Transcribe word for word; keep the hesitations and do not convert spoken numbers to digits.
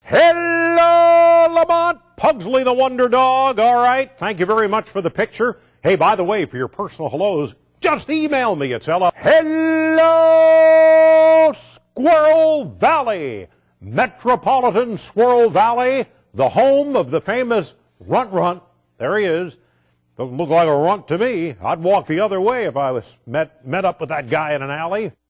Hello, Lamont Pugsley, the Wonder Dog. All right. Thank you very much for the picture. Hey, by the way, for your personal hellos, just email me. It's hello. Hello, Squirrel Valley. Metropolitan Squirrel Valley, the home of the famous Runt Runt. There he is. Doesn't look like a runt to me. I'd walk the other way if I was met, met up with that guy in an alley.